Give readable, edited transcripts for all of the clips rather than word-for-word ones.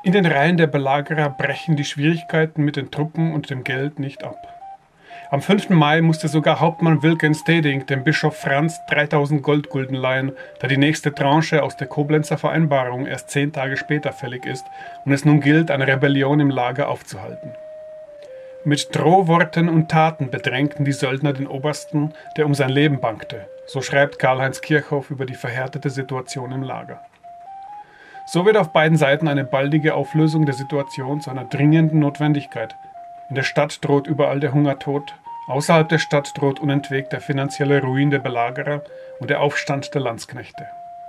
In den Reihen der Belagerer brechen die Schwierigkeiten mit den Truppen und dem Geld nicht ab. Am 5. Mai musste sogar Hauptmann Wilken Steding dem Bischof Franz 3000 Goldgulden leihen, da die nächste Tranche aus der Koblenzer Vereinbarung erst 10 Tage später fällig ist und es nun gilt, eine Rebellion im Lager aufzuhalten. Mit Drohworten und Taten bedrängten die Söldner den Obersten, der um sein Leben bangte. So schreibt Karl-Heinz Kirchhoff über die verhärtete Situation im Lager. So wird auf beiden Seiten eine baldige Auflösung der Situation zu einer dringenden Notwendigkeit. In der Stadt droht überall der Hungertod, außerhalb der Stadt droht unentwegt der finanzielle Ruin der Belagerer und der Aufstand der Landsknechte.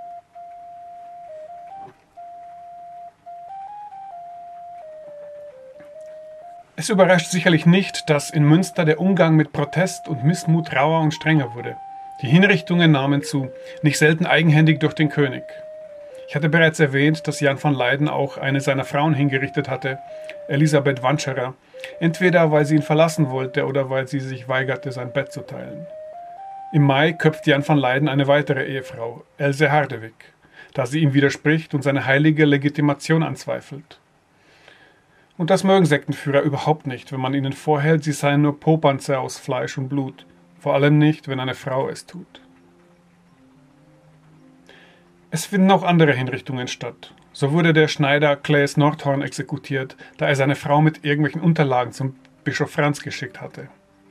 Es überrascht sicherlich nicht, dass in Münster der Umgang mit Protest und Missmut rauer und strenger wurde. Die Hinrichtungen nahmen zu, nicht selten eigenhändig durch den König. Ich hatte bereits erwähnt, dass Jan van Leyden auch eine seiner Frauen hingerichtet hatte, Elisabeth Wanscherer, entweder weil sie ihn verlassen wollte oder weil sie sich weigerte, sein Bett zu teilen. Im Mai köpft Jan van Leyden eine weitere Ehefrau, Else Hardewig, da sie ihm widerspricht und seine heilige Legitimation anzweifelt. Und das mögen Sektenführer überhaupt nicht, wenn man ihnen vorhält, sie seien nur Popanzer aus Fleisch und Blut, vor allem nicht, wenn eine Frau es tut. Es finden auch andere Hinrichtungen statt. So wurde der Schneider Claes Nordhorn exekutiert, da er seine Frau mit irgendwelchen Unterlagen zum Bischof Franz geschickt hatte.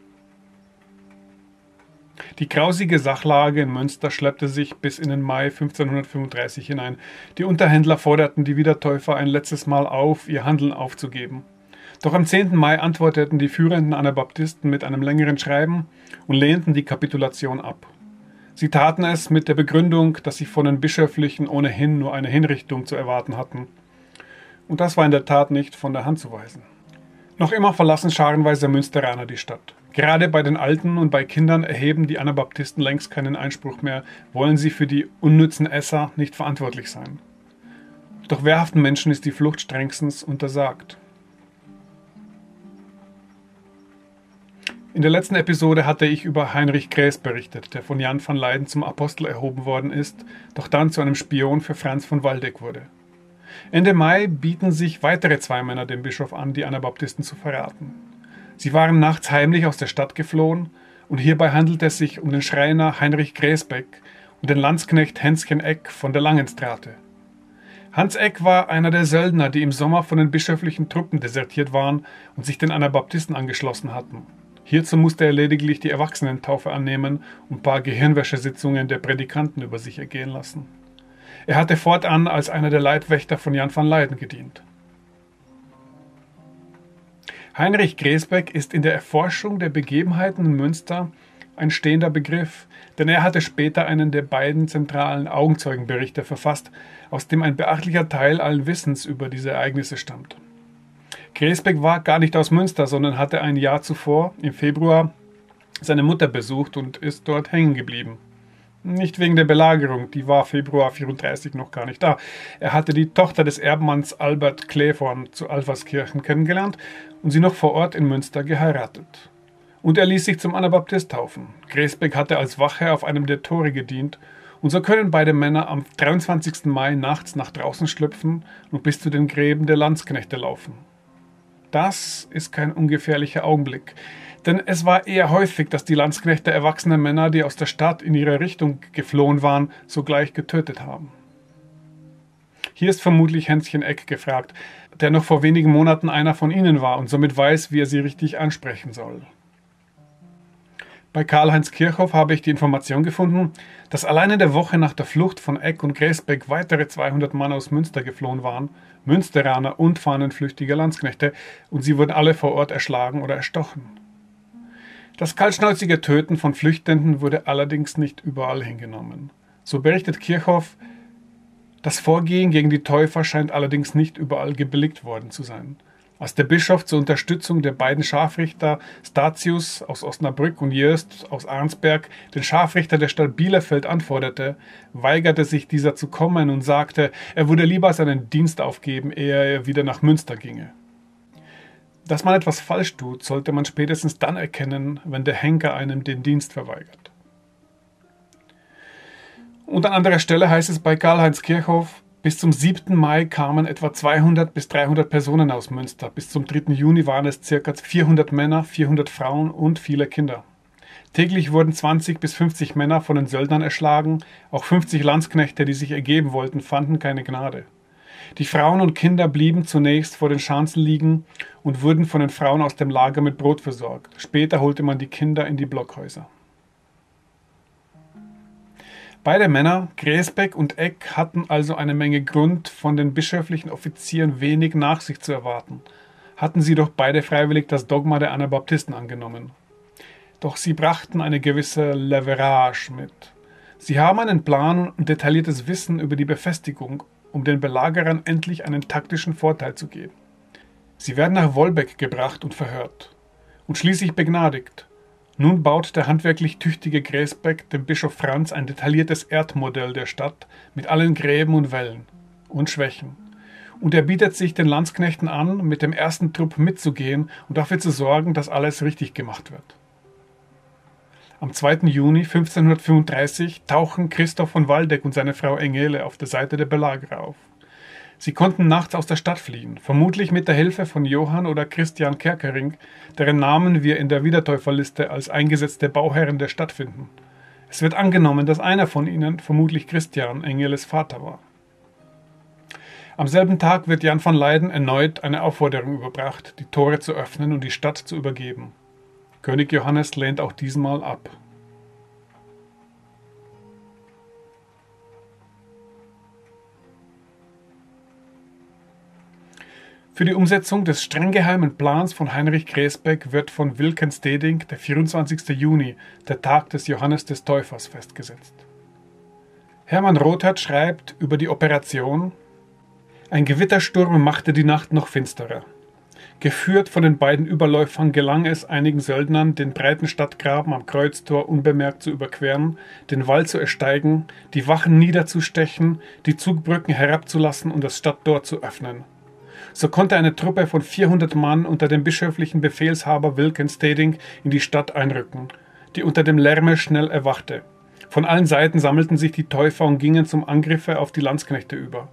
Die grausige Sachlage in Münster schleppte sich bis in den Mai 1535 hinein. Die Unterhändler forderten die Wiedertäufer ein letztes Mal auf, ihr Handeln aufzugeben. Doch am 10. Mai antworteten die führenden Anabaptisten mit einem längeren Schreiben und lehnten die Kapitulation ab. Sie taten es mit der Begründung, dass sie von den Bischöflichen ohnehin nur eine Hinrichtung zu erwarten hatten. Und das war in der Tat nicht von der Hand zu weisen. Noch immer verlassen scharenweise Münsteraner die Stadt. Gerade bei den Alten und bei Kindern erheben die Anabaptisten längst keinen Einspruch mehr, wollen sie für die unnützen Esser nicht verantwortlich sein. Doch wehrhaften Menschen ist die Flucht strengstens untersagt. In der letzten Episode hatte ich über Heinrich Graes berichtet, der von Jan van Leyden zum Apostel erhoben worden ist, doch dann zu einem Spion für Franz von Waldeck wurde. Ende Mai bieten sich weitere 2 Männer dem Bischof an, die Anabaptisten zu verraten. Sie waren nachts heimlich aus der Stadt geflohen und hierbei handelt es sich um den Schreiner Heinrich Graesbeck und den Landsknecht Hänschen Eck von der Langenstrate. Hans Eck war einer der Söldner, die im Sommer von den bischöflichen Truppen desertiert waren und sich den Anabaptisten angeschlossen hatten. Hierzu musste er lediglich die Erwachsenentaufe annehmen und ein paar Gehirnwäschesitzungen der Predikanten über sich ergehen lassen. Er hatte fortan als einer der Leibwächter von Jan van Leyden gedient. Heinrich Graesbeck ist in der Erforschung der Begebenheiten in Münster ein stehender Begriff, denn er hatte später einen der beiden zentralen Augenzeugenberichte verfasst, aus dem ein beachtlicher Teil allen Wissens über diese Ereignisse stammt. Graesbeck war gar nicht aus Münster, sondern hatte ein Jahr zuvor, im Februar, seine Mutter besucht und ist dort hängen geblieben. Nicht wegen der Belagerung, die war Februar 34 noch gar nicht da. Er hatte die Tochter des Erbmanns Albert Klevorn zu Alverskirchen kennengelernt und sie noch vor Ort in Münster geheiratet. Und er ließ sich zum Anabaptist taufen. Graesbeck hatte als Wache auf einem der Tore gedient und so können beide Männer am 23. Mai nachts nach draußen schlüpfen und bis zu den Gräben der Landsknechte laufen. Das ist kein ungefährlicher Augenblick, denn es war eher häufig, dass die Landsknechte erwachsene Männer, die aus der Stadt in ihre Richtung geflohen waren, sogleich getötet haben. Hier ist vermutlich Hänschen Eck gefragt, der noch vor wenigen Monaten einer von ihnen war und somit weiß, wie er sie richtig ansprechen soll. Bei Karl-Heinz Kirchhoff habe ich die Information gefunden, dass allein in der Woche nach der Flucht von Eck und Graesbeck weitere 200 Mann aus Münster geflohen waren, Münsteraner und fahnenflüchtige Landsknechte, und sie wurden alle vor Ort erschlagen oder erstochen. Das kaltschnäuzige Töten von Flüchtenden wurde allerdings nicht überall hingenommen. So berichtet Kirchhoff, das Vorgehen gegen die Täufer scheint allerdings nicht überall gebilligt worden zu sein. Als der Bischof zur Unterstützung der beiden Scharfrichter Statius aus Osnabrück und Jöst aus Arnsberg den Scharfrichter der Stadt Bielefeld anforderte, weigerte sich dieser zu kommen und sagte, er würde lieber seinen Dienst aufgeben, ehe er wieder nach Münster ginge. Dass man etwas falsch tut, sollte man spätestens dann erkennen, wenn der Henker einem den Dienst verweigert. Und an anderer Stelle heißt es bei Karl-Heinz Kirchhoff, Bis zum 7. Mai kamen etwa 200 bis 300 Personen aus Münster. Bis zum 3. Juni waren es ca. 400 Männer, 400 Frauen und viele Kinder. Täglich wurden 20 bis 50 Männer von den Söldnern erschlagen. Auch 50 Landsknechte, die sich ergeben wollten, fanden keine Gnade. Die Frauen und Kinder blieben zunächst vor den Schanzen liegen und wurden von den Frauen aus dem Lager mit Brot versorgt. Später holte man die Kinder in die Blockhäuser. Beide Männer, Gräsbeck und Eck, hatten also eine Menge Grund, von den bischöflichen Offizieren wenig Nachsicht zu erwarten, hatten sie doch beide freiwillig das Dogma der Anabaptisten angenommen. Doch sie brachten eine gewisse Leverage mit. Sie haben einen Plan und detailliertes Wissen über die Befestigung, um den Belagerern endlich einen taktischen Vorteil zu geben. Sie werden nach Wolbeck gebracht und verhört und schließlich begnadigt. Nun baut der handwerklich tüchtige Gräsbeck dem Bischof Franz ein detailliertes Erdmodell der Stadt mit allen Gräben und Wällen und Schwächen. Und er bietet sich den Landsknechten an, mit dem ersten Trupp mitzugehen und dafür zu sorgen, dass alles richtig gemacht wird. Am 2. Juni 1535 tauchen Christoph von Waldeck und seine Frau Engele auf der Seite der Belagerer auf. Sie konnten nachts aus der Stadt fliehen, vermutlich mit der Hilfe von Johann oder Christian Kerkering, deren Namen wir in der Wiedertäuferliste als eingesetzte Bauherren der Stadt finden. Es wird angenommen, dass einer von ihnen, vermutlich Christian, Engeles Vater war. Am selben Tag wird Jan van Leyden erneut eine Aufforderung überbracht, die Tore zu öffnen und die Stadt zu übergeben. König Johannes lehnt auch diesmal ab. Für die Umsetzung des streng geheimen Plans von Heinrich Gräsbeck wird von Wilken-Steding der 24. Juni, der Tag des Johannes des Täufers, festgesetzt. Hermann Rothert schreibt über die Operation: Ein Gewittersturm machte die Nacht noch finsterer. Geführt von den beiden Überläufern gelang es einigen Söldnern, den breiten Stadtgraben am Kreuztor unbemerkt zu überqueren, den Wall zu ersteigen, die Wachen niederzustechen, die Zugbrücken herabzulassen und das Stadttor zu öffnen. So konnte eine Truppe von 400 Mann unter dem bischöflichen Befehlshaber Wilken-Steding in die Stadt einrücken, die unter dem Lärme schnell erwachte. Von allen Seiten sammelten sich die Täufer und gingen zum Angriffe auf die Landsknechte über.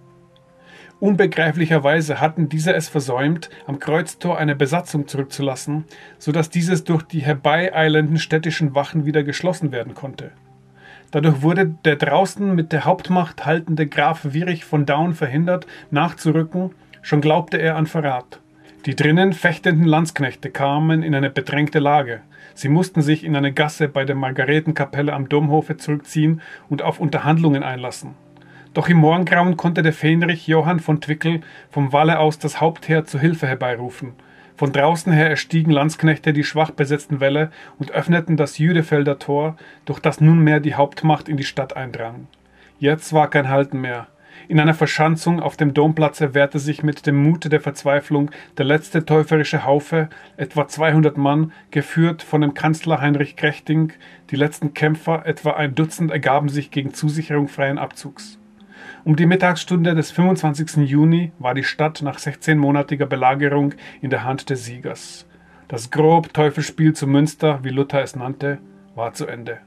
Unbegreiflicherweise hatten diese es versäumt, am Kreuztor eine Besatzung zurückzulassen, so dass dieses durch die herbeieilenden städtischen Wachen wieder geschlossen werden konnte. Dadurch wurde der draußen mit der Hauptmacht haltende Graf Wierich von Daun verhindert, nachzurücken, schon glaubte er an Verrat. Die drinnen fechtenden Landsknechte kamen in eine bedrängte Lage. Sie mussten sich in eine Gasse bei der Margaretenkapelle am Domhofe zurückziehen und auf Unterhandlungen einlassen. Doch im Morgengrauen konnte der Fähnrich Johann von Twickel vom Walle aus das Hauptheer zu Hilfe herbeirufen. Von draußen her erstiegen Landsknechte die schwach besetzten Wälle und öffneten das Jüdefelder Tor, durch das nunmehr die Hauptmacht in die Stadt eindrang. Jetzt war kein Halten mehr. In einer Verschanzung auf dem Domplatze wehrte sich mit dem Mute der Verzweiflung der letzte täuferische Haufe, etwa 200 Mann, geführt von dem Kanzler Heinrich Krechting. Die letzten Kämpfer, etwa ein Dutzend, ergaben sich gegen Zusicherung freien Abzugs. Um die Mittagsstunde des 25. Juni war die Stadt nach 16-monatiger Belagerung in der Hand des Siegers. Das grob Teufelsspiel zu Münster, wie Luther es nannte, war zu Ende.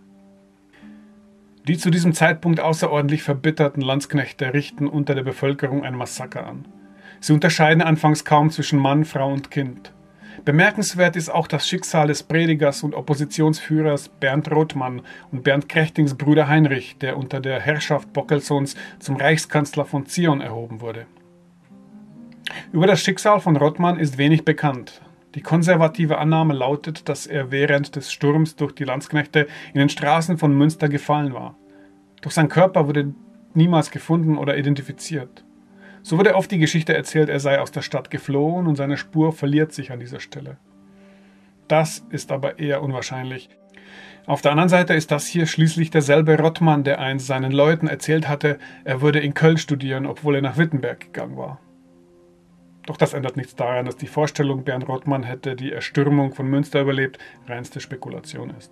Die zu diesem Zeitpunkt außerordentlich verbitterten Landsknechte richten unter der Bevölkerung ein Massaker an. Sie unterscheiden anfangs kaum zwischen Mann, Frau und Kind. Bemerkenswert ist auch das Schicksal des Predigers und Oppositionsführers Bernd Rothmann und Bernd Krechtings Bruder Heinrich, der unter der Herrschaft Bockelsons zum Reichskanzler von Zion erhoben wurde. Über das Schicksal von Rothmann ist wenig bekannt. Die konservative Annahme lautet, dass er während des Sturms durch die Landsknechte in den Straßen von Münster gefallen war. Doch sein Körper wurde niemals gefunden oder identifiziert. So wurde oft die Geschichte erzählt, er sei aus der Stadt geflohen und seine Spur verliert sich an dieser Stelle. Das ist aber eher unwahrscheinlich. Auf der anderen Seite ist das hier schließlich derselbe Rothmann, der einst seinen Leuten erzählt hatte, er würde in Köln studieren, obwohl er nach Wittenberg gegangen war. Doch das ändert nichts daran, dass die Vorstellung, Bernd Rothmann hätte die Erstürmung von Münster überlebt, reinste Spekulation ist.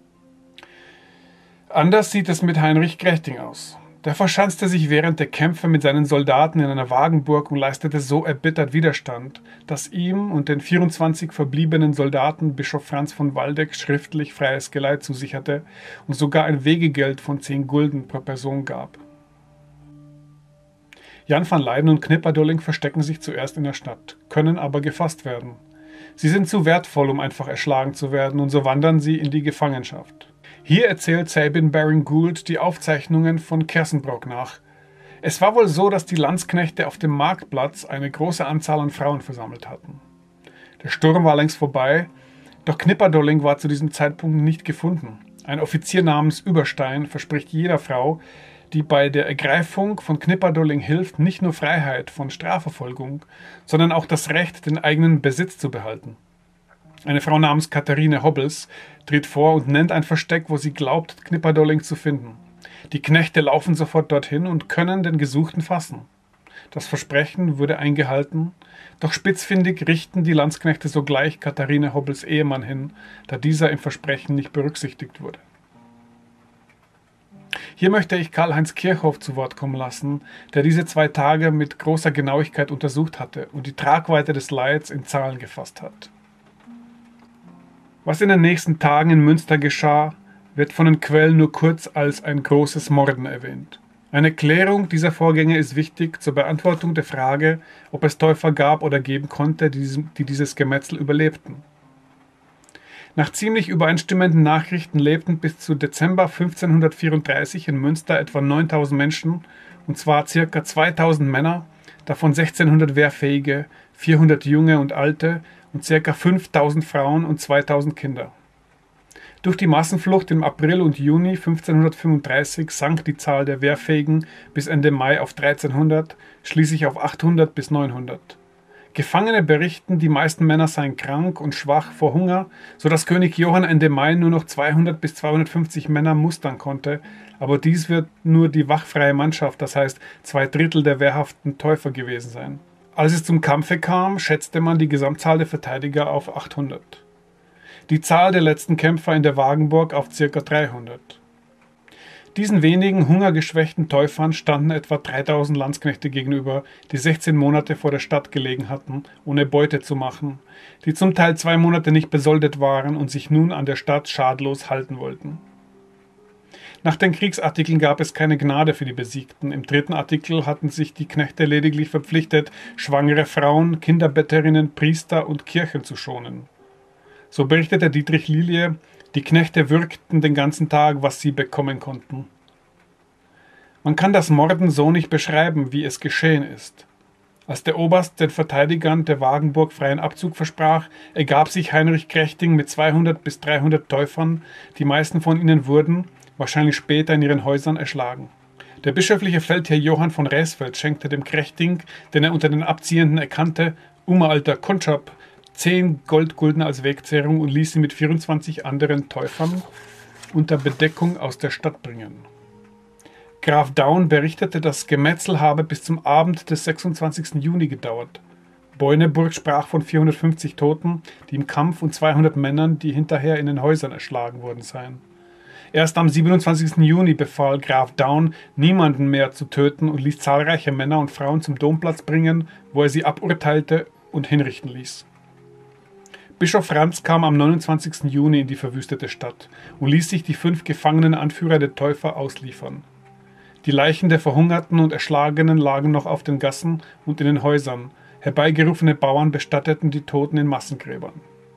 Anders sieht es mit Heinrich Krechting aus. Der verschanzte sich während der Kämpfe mit seinen Soldaten in einer Wagenburg und leistete so erbittert Widerstand, dass ihm und den 24 verbliebenen Soldaten Bischof Franz von Waldeck schriftlich freies Geleit zusicherte und sogar ein Wegegeld von 10 Gulden pro Person gab. Jan van Leyden und Knipperdolling verstecken sich zuerst in der Stadt, können aber gefasst werden. Sie sind zu wertvoll, um einfach erschlagen zu werden, und so wandern sie in die Gefangenschaft. Hier erzählt Sabine Baring-Gould die Aufzeichnungen von Kerssenbrock nach. Es war wohl so, dass die Landsknechte auf dem Marktplatz eine große Anzahl an Frauen versammelt hatten. Der Sturm war längst vorbei, doch Knipperdolling war zu diesem Zeitpunkt nicht gefunden. Ein Offizier namens Überstein verspricht jeder Frau, die bei der Ergreifung von Knipperdolling hilft, nicht nur Freiheit von Strafverfolgung, sondern auch das Recht, den eigenen Besitz zu behalten. Eine Frau namens Katharine Hobbes tritt vor und nennt ein Versteck, wo sie glaubt, Knipperdolling zu finden. Die Knechte laufen sofort dorthin und können den Gesuchten fassen. Das Versprechen wurde eingehalten, doch spitzfindig richten die Landsknechte sogleich Katharine Hobbes Ehemann hin, da dieser im Versprechen nicht berücksichtigt wurde. Hier möchte ich Karl-Heinz Kirchhoff zu Wort kommen lassen, der diese 2 Tage mit großer Genauigkeit untersucht hatte und die Tragweite des Leids in Zahlen gefasst hat. Was in den nächsten Tagen in Münster geschah, wird von den Quellen nur kurz als ein großes Morden erwähnt. Eine Klärung dieser Vorgänge ist wichtig zur Beantwortung der Frage, ob es Täufer gab oder geben konnte, die dieses Gemetzel überlebten. Nach ziemlich übereinstimmenden Nachrichten lebten bis zu Dezember 1534 in Münster etwa 9000 Menschen, und zwar ca. 2000 Männer, davon 1600 Wehrfähige, 400 Junge und Alte und ca. 5000 Frauen und 2000 Kinder. Durch die Massenflucht im April und Juni 1535 sank die Zahl der Wehrfähigen bis Ende Mai auf 1300, schließlich auf 800 bis 900. Gefangene berichten, die meisten Männer seien krank und schwach vor Hunger, sodass König Johann Ende Mai nur noch 200 bis 250 Männer mustern konnte, aber dies wird nur die wachfreie Mannschaft, das heißt 2/3 der wehrhaften Täufer gewesen sein. Als es zum Kampfe kam, schätzte man die Gesamtzahl der Verteidiger auf 800. Die Zahl der letzten Kämpfer in der Wagenburg auf ca. 300. Diesen wenigen hungergeschwächten Täufern standen etwa 3000 Landsknechte gegenüber, die 16 Monate vor der Stadt gelegen hatten, ohne Beute zu machen, die zum Teil 2 Monate nicht besoldet waren und sich nun an der Stadt schadlos halten wollten. Nach den Kriegsartikeln gab es keine Gnade für die Besiegten. Im 3. Artikel hatten sich die Knechte lediglich verpflichtet, schwangere Frauen, Kinderbetterinnen, Priester und Kirchen zu schonen. So berichtete Dietrich Lilie, die Knechte würgten den ganzen Tag, was sie bekommen konnten. Man kann das Morden so nicht beschreiben, wie es geschehen ist. Als der Oberst den Verteidigern der Wagenburg freien Abzug versprach, ergab sich Heinrich Krechting mit 200 bis 300 Täufern, die meisten von ihnen wurden, wahrscheinlich später in ihren Häusern, erschlagen. Der bischöfliche Feldherr Johann von Raesfeld schenkte dem Krechting, den er unter den Abziehenden erkannte, Alter Konschab, 10 Goldgulden als Wegzehrung und ließ sie mit 24 anderen Täufern unter Bedeckung aus der Stadt bringen. Graf Daun berichtete, das Gemetzel habe bis zum Abend des 26. Juni gedauert. Beuneburg sprach von 450 Toten, die im Kampf, und 200 Männern, die hinterher in den Häusern erschlagen worden seien. Erst am 27. Juni befahl Graf Daun, niemanden mehr zu töten, und ließ zahlreiche Männer und Frauen zum Domplatz bringen, wo er sie aburteilte und hinrichten ließ. Bischof Franz kam am 29. Juni in die verwüstete Stadt und ließ sich die 5 gefangenen Anführer der Täufer ausliefern. Die Leichen der Verhungerten und Erschlagenen lagen noch auf den Gassen und in den Häusern. Herbeigerufene Bauern bestatteten die Toten in Massengräbern.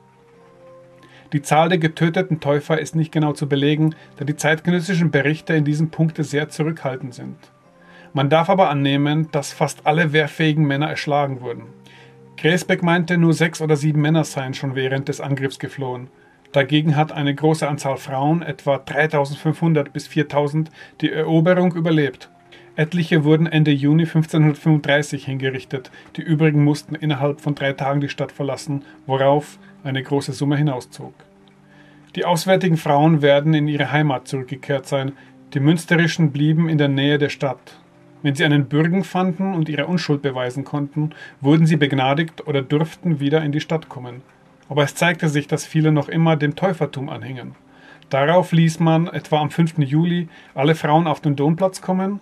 Die Zahl der getöteten Täufer ist nicht genau zu belegen, da die zeitgenössischen Berichte in diesem Punkt sehr zurückhaltend sind. Man darf aber annehmen, dass fast alle wehrfähigen Männer erschlagen wurden. Gräsbeck meinte, nur 6 oder 7 Männer seien schon während des Angriffs geflohen. Dagegen hat eine große Anzahl Frauen, etwa 3500 bis 4000, die Eroberung überlebt. Etliche wurden Ende Juni 1535 hingerichtet, die übrigen mussten innerhalb von 3 Tagen die Stadt verlassen, worauf eine große Summe hinauszog. Die auswärtigen Frauen werden in ihre Heimat zurückgekehrt sein, die münsterischen blieben in der Nähe der Stadt. Wenn sie einen Bürgen fanden und ihre Unschuld beweisen konnten, wurden sie begnadigt oder durften wieder in die Stadt kommen. Aber es zeigte sich, dass viele noch immer dem Täufertum anhingen. Darauf ließ man etwa am 5. Juli alle Frauen auf den Domplatz kommen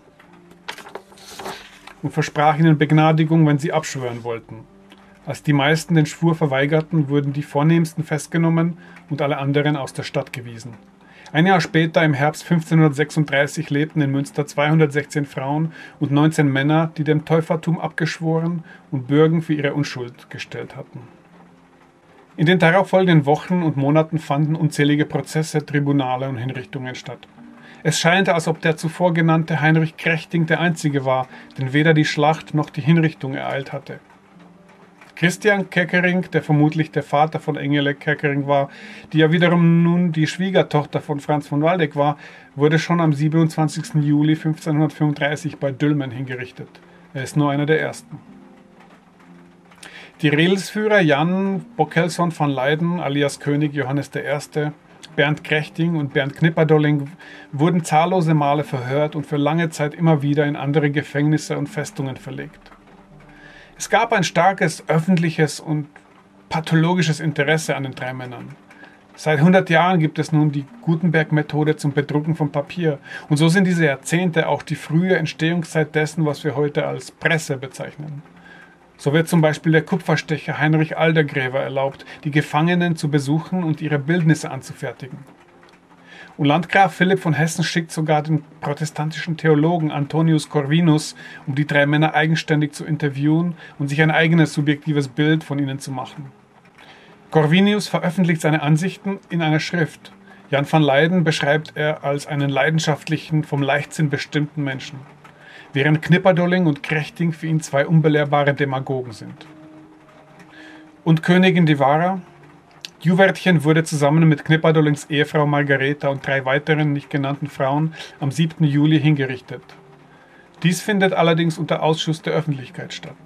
und versprach ihnen Begnadigung, wenn sie abschwören wollten. Als die meisten den Schwur verweigerten, wurden die Vornehmsten festgenommen und alle anderen aus der Stadt gewiesen. Ein Jahr später, im Herbst 1536, lebten in Münster 216 Frauen und 19 Männer, die dem Täufertum abgeschworen und Bürgen für ihre Unschuld gestellt hatten. In den darauffolgenden Wochen und Monaten fanden unzählige Prozesse, Tribunale und Hinrichtungen statt. Es scheint, als ob der zuvor genannte Heinrich Krechting der Einzige war, den weder die Schlacht noch die Hinrichtung ereilt hatte. Christian Kerckering, der vermutlich der Vater von Engele Kerckering war, die ja wiederum nun die Schwiegertochter von Franz von Waldeck war, wurde schon am 27. Juli 1535 bei Dülmen hingerichtet. Er ist nur einer der ersten. Die Redelsführer Jan Bockelson von Leyden alias König Johannes I., Bernd Krechting und Bernd Knipperdolling wurden zahllose Male verhört und für lange Zeit immer wieder in andere Gefängnisse und Festungen verlegt. Es gab ein starkes öffentliches und pathologisches Interesse an den drei Männern. Seit 100 Jahren gibt es nun die Gutenberg-Methode zum Bedrucken von Papier. Und so sind diese Jahrzehnte auch die frühe Entstehungszeit dessen, was wir heute als Presse bezeichnen. So wird zum Beispiel der Kupferstecher Heinrich Aldergräver erlaubt, die Gefangenen zu besuchen und ihre Bildnisse anzufertigen. Und Landgraf Philipp von Hessen schickt sogar den protestantischen Theologen Antonius Corvinus, um die drei Männer eigenständig zu interviewen und sich ein eigenes subjektives Bild von ihnen zu machen. Corvinus veröffentlicht seine Ansichten in einer Schrift. Jan van Leyden beschreibt er als einen leidenschaftlichen, vom Leichtsinn bestimmten Menschen, während Knipperdolling und Krechting für ihn zwei unbelehrbare Demagogen sind. Und Königin Divara? Juwertchen wurde zusammen mit Knipperdollings Ehefrau Margareta und drei weiteren nicht genannten Frauen am 7. Juli hingerichtet. Dies findet allerdings unter Ausschuss der Öffentlichkeit statt.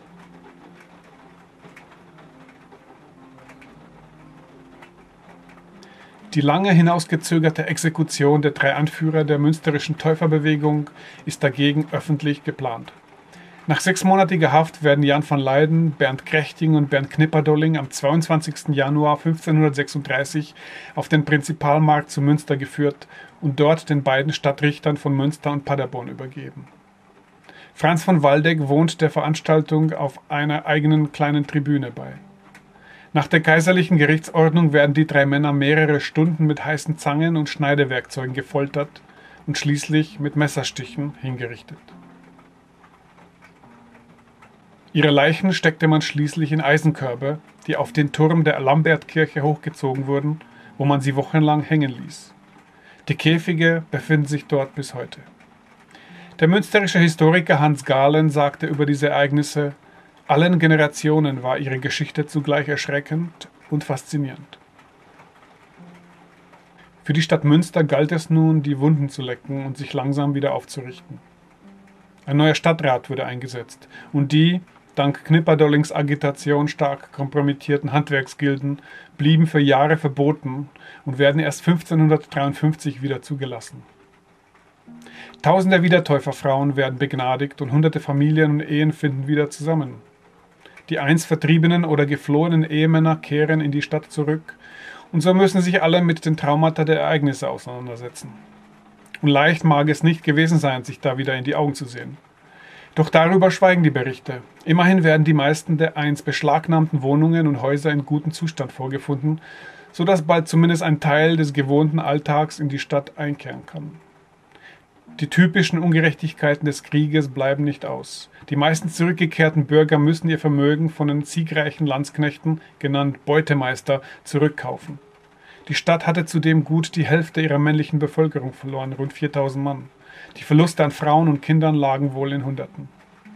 Die lange hinausgezögerte Exekution der drei Anführer der münsterischen Täuferbewegung ist dagegen öffentlich geplant. Nach 6-monatiger Haft werden Jan van Leyden, Bernd Krechting und Bernd Knipperdolling am 22. Januar 1536 auf den Prinzipalmarkt zu Münster geführt und dort den beiden Stadtrichtern von Münster und Paderborn übergeben. Franz von Waldeck wohnt der Veranstaltung auf einer eigenen kleinen Tribüne bei. Nach der kaiserlichen Gerichtsordnung werden die drei Männer mehrere Stunden mit heißen Zangen und Schneidewerkzeugen gefoltert und schließlich mit Messerstichen hingerichtet. Ihre Leichen steckte man schließlich in Eisenkörbe, die auf den Turm der Lambertkirche hochgezogen wurden, wo man sie wochenlang hängen ließ. Die Käfige befinden sich dort bis heute. Der münsterische Historiker Hans Gahlen sagte über diese Ereignisse: Allen Generationen war ihre Geschichte zugleich erschreckend und faszinierend. Für die Stadt Münster galt es nun, die Wunden zu lecken und sich langsam wieder aufzurichten. Ein neuer Stadtrat wurde eingesetzt und die, dank Knipperdollings Agitation stark kompromittierten Handwerksgilden, blieben für Jahre verboten und werden erst 1553 wieder zugelassen. Tausende Wiedertäuferfrauen werden begnadigt und hunderte Familien und Ehen finden wieder zusammen. Die einst vertriebenen oder geflohenen Ehemänner kehren in die Stadt zurück und so müssen sich alle mit den Traumata der Ereignisse auseinandersetzen. Und leicht mag es nicht gewesen sein, sich da wieder in die Augen zu sehen. Doch darüber schweigen die Berichte. Immerhin werden die meisten der einst beschlagnahmten Wohnungen und Häuser in gutem Zustand vorgefunden, sodass bald zumindest ein Teil des gewohnten Alltags in die Stadt einkehren kann. Die typischen Ungerechtigkeiten des Krieges bleiben nicht aus. Die meisten zurückgekehrten Bürger müssen ihr Vermögen von den siegreichen Landsknechten, genannt Beutemeister, zurückkaufen. Die Stadt hatte zudem gut die Hälfte ihrer männlichen Bevölkerung verloren, rund 4000 Mann. Die Verluste an Frauen und Kindern lagen wohl in Hunderten.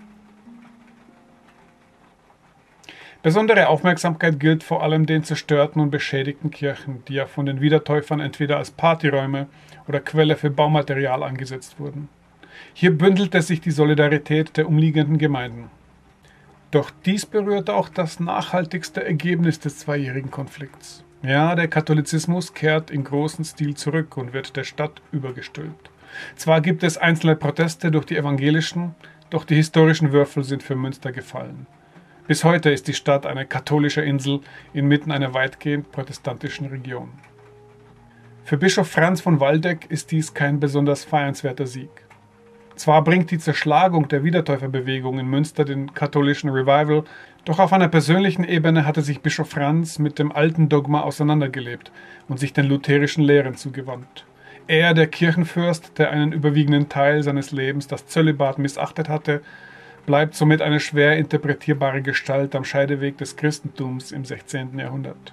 Besondere Aufmerksamkeit gilt vor allem den zerstörten und beschädigten Kirchen, die ja von den Wiedertäufern entweder als Partyräume oder Quelle für Baumaterial eingesetzt wurden. Hier bündelte sich die Solidarität der umliegenden Gemeinden. Doch dies berührte auch das nachhaltigste Ergebnis des zweijährigen Konflikts. Ja, der Katholizismus kehrt in großem Stil zurück und wird der Stadt übergestülpt. Zwar gibt es einzelne Proteste durch die Evangelischen, doch die historischen Würfel sind für Münster gefallen. Bis heute ist die Stadt eine katholische Insel inmitten einer weitgehend protestantischen Region. Für Bischof Franz von Waldeck ist dies kein besonders feiernswerter Sieg. Zwar bringt die Zerschlagung der Wiedertäuferbewegung in Münster den katholischen Revival, doch auf einer persönlichen Ebene hatte sich Bischof Franz mit dem alten Dogma auseinandergelebt und sich den lutherischen Lehren zugewandt. Er, der Kirchenfürst, der einen überwiegenden Teil seines Lebens das Zölibat missachtet hatte, bleibt somit eine schwer interpretierbare Gestalt am Scheideweg des Christentums im 16. Jahrhundert.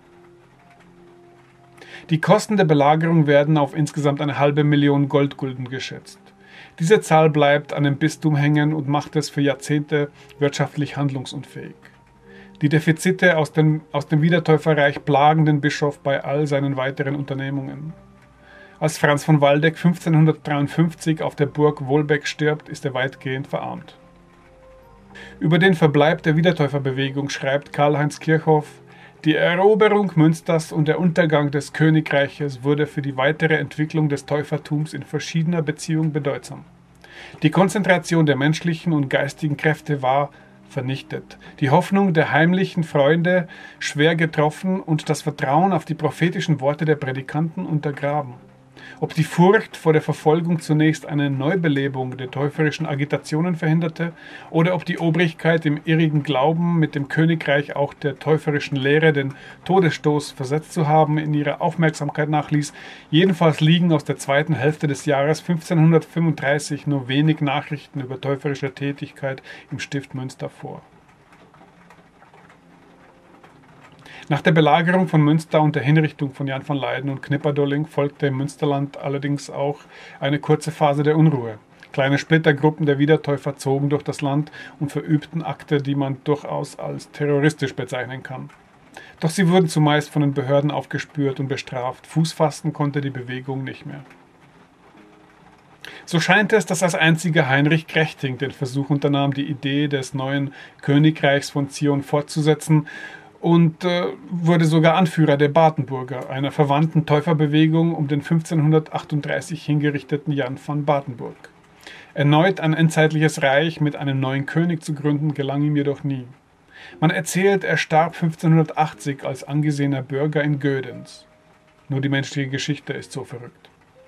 Die Kosten der Belagerung werden auf insgesamt 500.000 Goldgulden geschätzt. Diese Zahl bleibt an dem Bistum hängen und macht es für Jahrzehnte wirtschaftlich handlungsunfähig. Die Defizite aus dem Wiedertäuferreich plagen den Bischof bei all seinen weiteren Unternehmungen. Als Franz von Waldeck 1553 auf der Burg Wolbeck stirbt, ist er weitgehend verarmt. Über den Verbleib der Wiedertäuferbewegung schreibt Karl-Heinz Kirchhoff: Die Eroberung Münsters und der Untergang des Königreiches wurde für die weitere Entwicklung des Täufertums in verschiedener Beziehung bedeutsam. Die Konzentration der menschlichen und geistigen Kräfte war vernichtet, die Hoffnung der heimlichen Freunde schwer getroffen und das Vertrauen auf die prophetischen Worte der Predikanten untergraben. Ob die Furcht vor der Verfolgung zunächst eine Neubelebung der täuferischen Agitationen verhinderte oder ob die Obrigkeit im irrigen Glauben, mit dem Königreich auch der täuferischen Lehre den Todesstoß versetzt zu haben, in ihrer Aufmerksamkeit nachließ, jedenfalls liegen aus der zweiten Hälfte des Jahres 1535 nur wenig Nachrichten über täuferische Tätigkeit im Stift Münster vor. Nach der Belagerung von Münster und der Hinrichtung von Jan van Leyden und Knipperdoling folgte im Münsterland allerdings auch eine kurze Phase der Unruhe. Kleine Splittergruppen der Wiedertäufer zogen durch das Land und verübten Akte, die man durchaus als terroristisch bezeichnen kann. Doch sie wurden zumeist von den Behörden aufgespürt und bestraft. Fuß fassen konnte die Bewegung nicht mehr. So scheint es, dass als einziger Heinrich Krechting den Versuch unternahm, die Idee des neuen Königreichs von Zion fortzusetzen, und wurde sogar Anführer der Badenburger, einer verwandten Täuferbewegung um den 1538 hingerichteten Jan van Badenburg. Erneut ein endzeitliches Reich mit einem neuen König zu gründen, gelang ihm jedoch nie. Man erzählt, er starb 1580 als angesehener Bürger in Gödens. Nur die menschliche Geschichte ist so verrückt.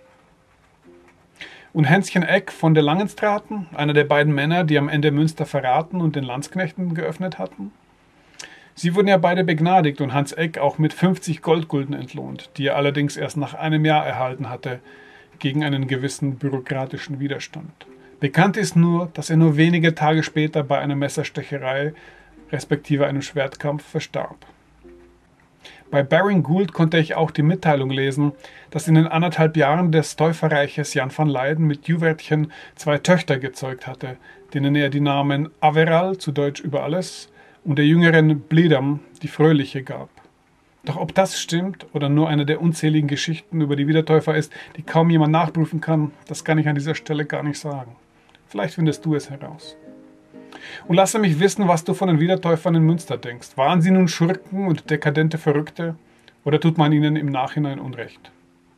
Und Hänschen Eck von der Langenstraten, einer der beiden Männer, die am Ende Münster verraten und den Landsknechten geöffnet hatten? Sie wurden ja beide begnadigt und Hans Eck auch mit 50 Goldgulden entlohnt, die er allerdings erst nach einem Jahr erhalten hatte, gegen einen gewissen bürokratischen Widerstand. Bekannt ist nur, dass er nur wenige Tage später bei einer Messerstecherei, respektive einem Schwertkampf, verstarb. Bei Baring Gould konnte ich auch die Mitteilung lesen, dass in den 1,5 Jahren des Täuferreiches Jan van Leyden mit Juwertchen 2 Töchter gezeugt hatte, denen er die Namen Averall, zu Deutsch über alles, und der jüngeren Bledam, die Fröhliche, gab. Doch ob das stimmt oder nur eine der unzähligen Geschichten über die Wiedertäufer ist, die kaum jemand nachprüfen kann, das kann ich an dieser Stelle gar nicht sagen. Vielleicht findest du es heraus. Und lasse mich wissen, was du von den Wiedertäufern in Münster denkst. Waren sie nun Schurken und dekadente Verrückte oder tut man ihnen im Nachhinein Unrecht?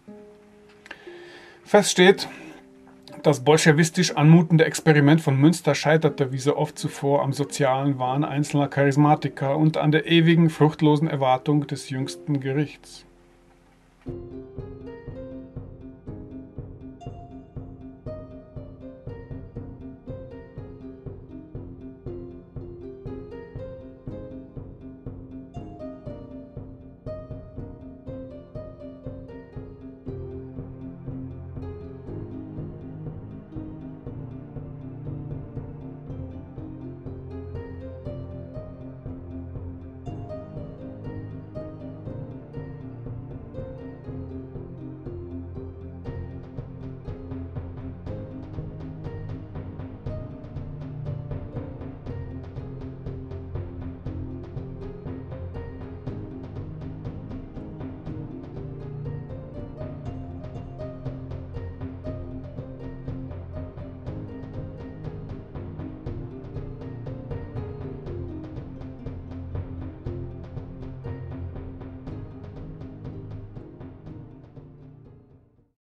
Fest steht, das bolschewistisch anmutende Experiment von Münster scheiterte wie so oft zuvor am sozialen Wahn einzelner Charismatiker und an der ewigen, fruchtlosen Erwartung des jüngsten Gerichts.